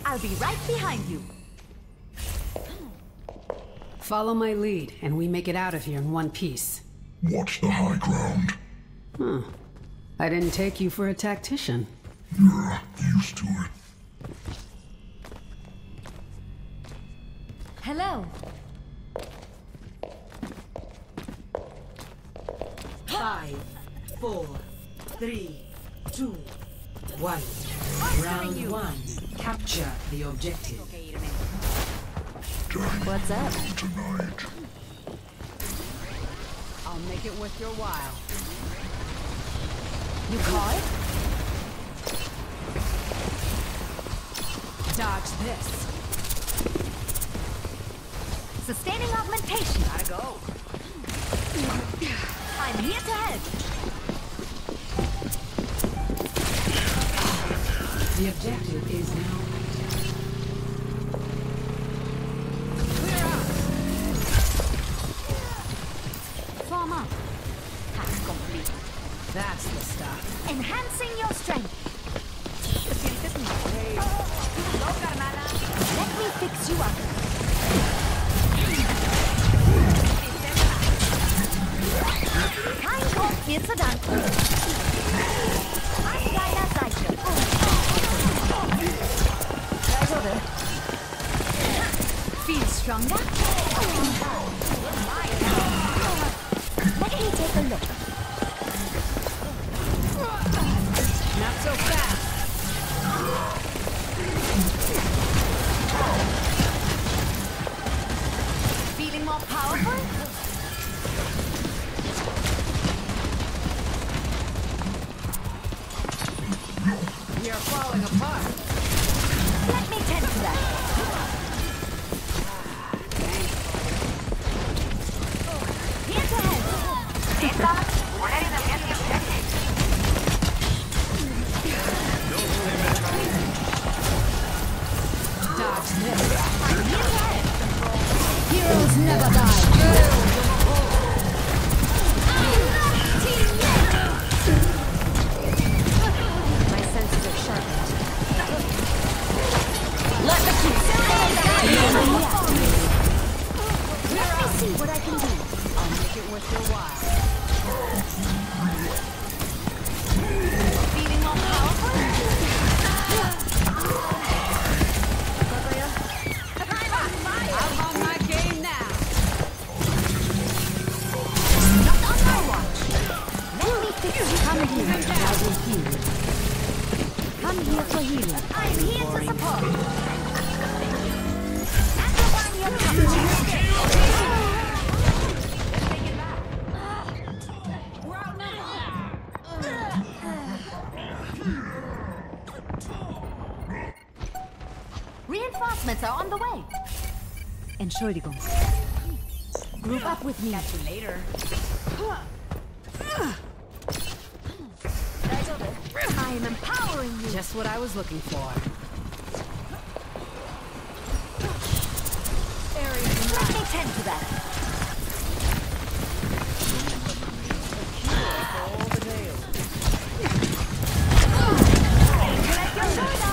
I'll be right behind you. Follow my lead, and we make it out of here in one piece. Watch the high ground. Huh. I didn't take you for a tactician. You're used to it. Hello. 5, 4, 3, 2, 1. Round 1. Capture the objective. What's up? Tonight. I'll make it worth your while. You call it? Dodge this. Sustaining augmentation. Gotta go. I'm here to help. The objective is now. Form up. Task complete. That's the stuff. Enhancing your strength. Let me fix you up. Kein Grund, mir zu danken. An deiner Seite. Feel stronger? Let me take a look. Not so fast. Feeling more powerful? We are falling apart. Let me tend to that. Here to help. Dodge this. I'm here to help. Heroes never die. My senses are sharpened. Let me see what I can do. I'll make it worth your while. Feeling more powerful? I'm on my game now. Not on my watch. Let me fix you. Come here. I will heal. Come here for healing. I'm here to support. And the one you're coming. Reinforcements are on the way. Entschuldigung. Group up with me. Catch you later. I am empowering you. Just what I was looking for. Let me tend to that. Let your shoulder.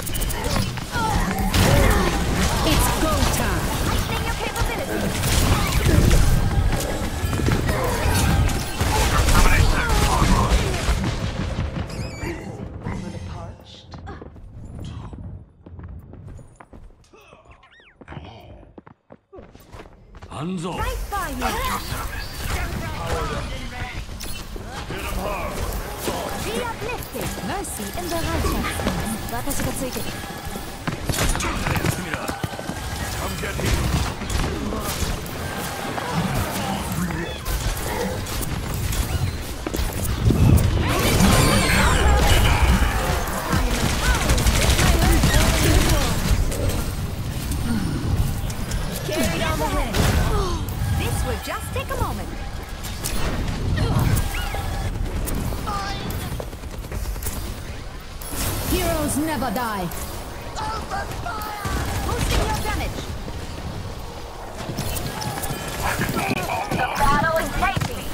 It's go time. Heightening your capabilities. Hanzo. Right by you. Be uplifted. Mercy in the righteous. 私がついてる。 Come get him. Carried on the head. This will just take a moment. Heroes never die. Boosting your damage. The battle is taking.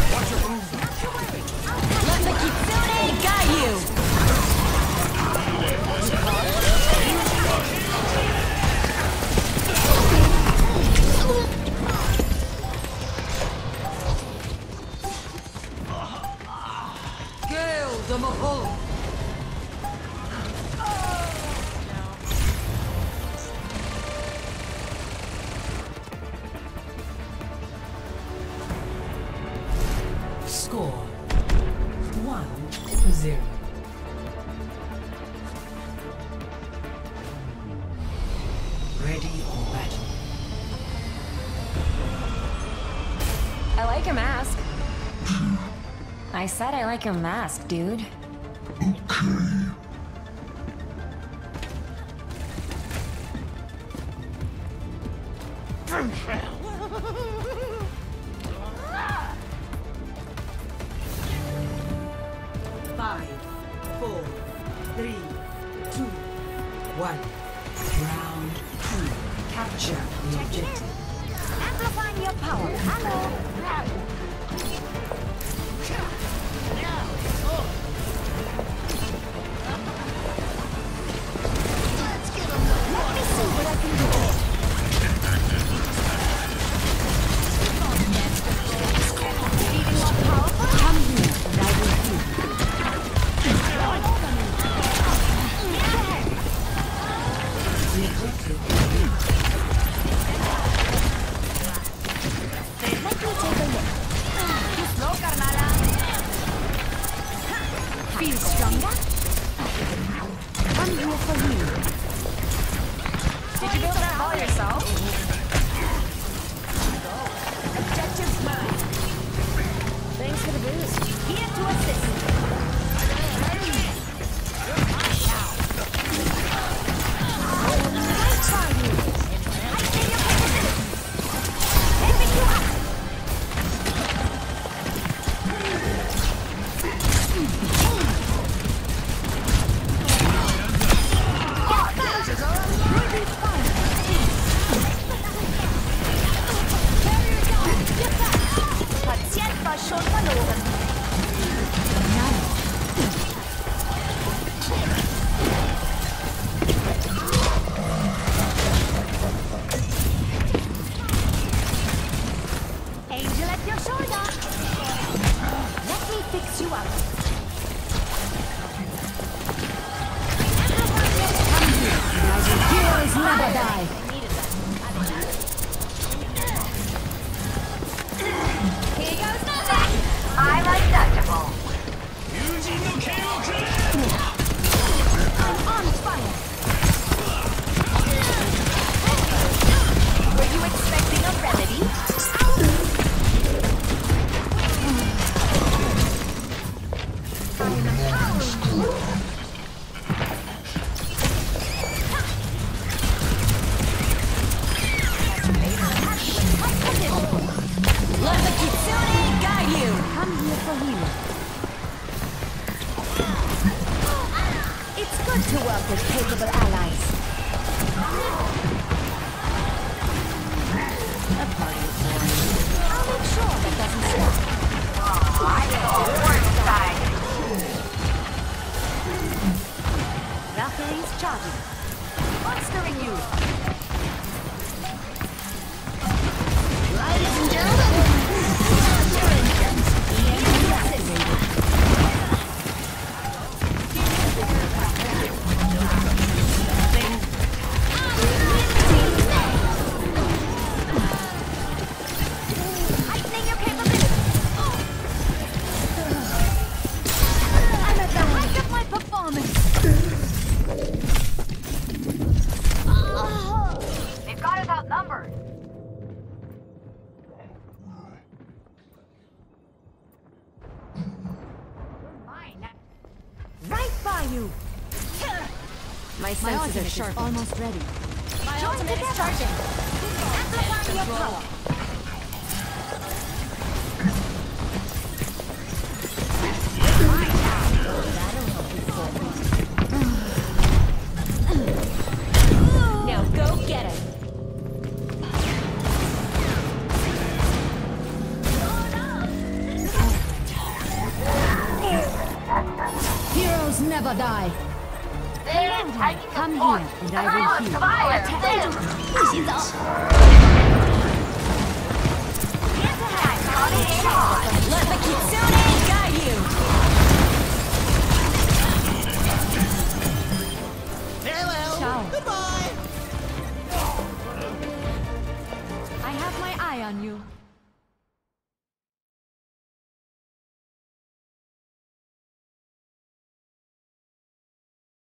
Let me keep Got you. like a mask. I said I like your mask, dude. Okay. Five, four, three, two, one. Round two. Capture the objective. Amplifying your power. Hello. Let me see what I can do. Feeling more powerful? Come here, and I will heal you. Let me take a look. Too slow, Carnala. Feel stronger? Come here for healing. Did you build that all yourself? Objective's mine. Thanks for the boost. Here to assist. Right by you. I see your capability. Let me do up. You'll be fine. Carrier down. Get back. Patient war schon verloren. Angel at your shoulder. Let me fix you up. Heroes never die. Here goes nothing. I'm untouchable. I'm on fire. Were you expecting a remedy? Let the Kitsune guide you! Come here for healing. It's good to work with capable allies. That party is boring. I'll make sure that doesn't stop. Valkyrie's charging. Monstering you. Ladies and gentlemen, heightening your capabilities. I'm at the height of my performance. They've got us outnumbered. Right by you. My My senses are ultimate is sharp. almost ready. My Join ultimate is together. charging. Amplify your power. Now go get it. Heroes never die. Come here, and I will heal. Let the Kitsune guide you! Ciao. Goodbye. I have my eye on you.